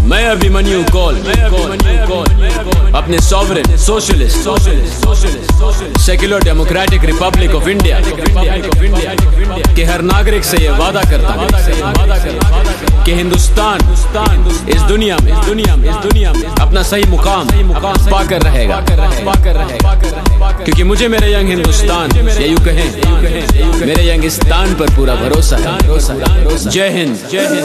मैं अभिमन्यु कौल अपने sovereign socialist secular democratic republic of India के हर नागरिक से ये वादा करता हूँ कि हिंदुस्तान इस दुनिया में अपना सही मुकाम पाकर रहेगा, क्योंकि मुझे मेरे यंग हिंदुस्तान या यूं कहें मेरे यंगिस्तान पर पूरा भरोसा है। जय हिंद, जय हिंद।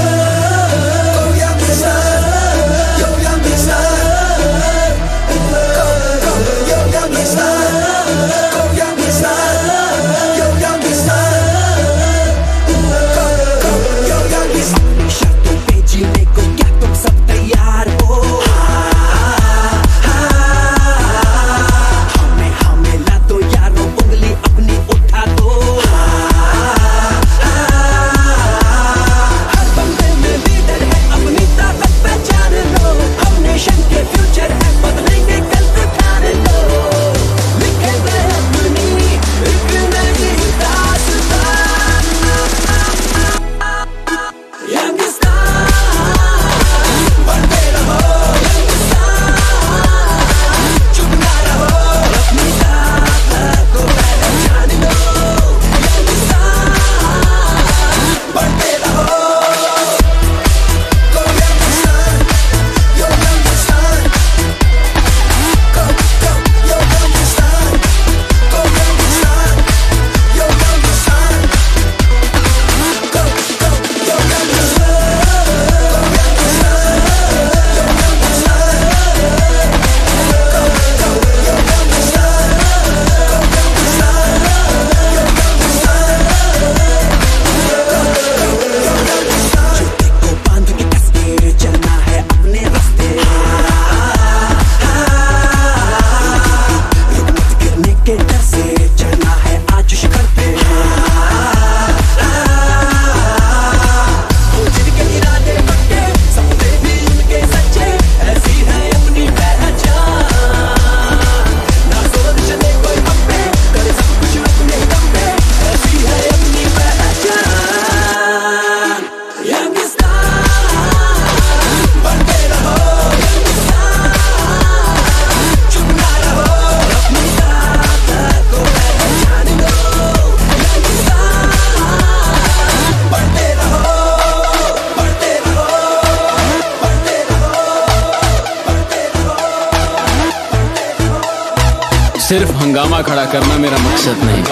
सिर्फ हंगामा खड़ा करना मेरा मकसद नहीं,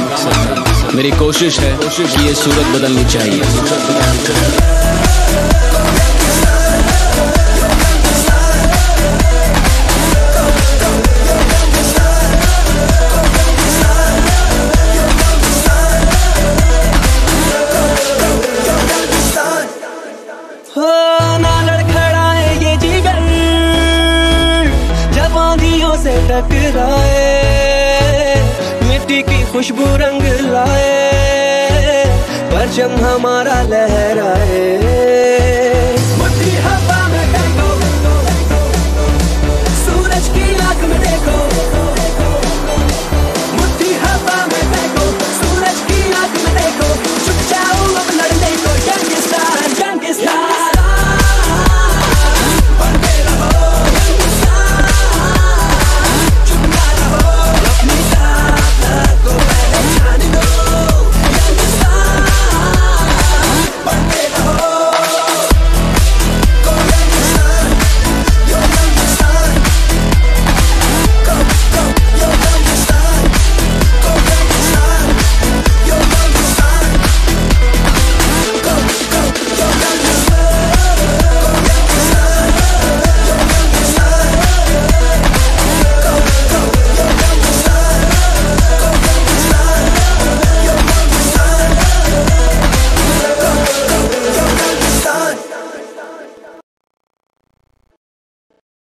मेरी कोशिश है कि ये सूरत बदलनी चाहिए। टकराए मिट्टी की खुशबू रंग लाए, परचम हमारा लहराए।